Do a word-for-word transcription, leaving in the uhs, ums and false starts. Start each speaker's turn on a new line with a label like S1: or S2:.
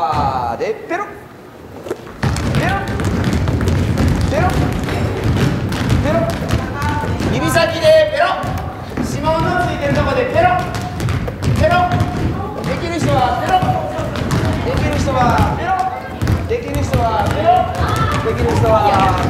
S1: はでペロペロペロペロ、指先でペロ、指紋のついてるところでペロペロ、できる人はペロ、できる人はペロ、できる人はペロ、できる人は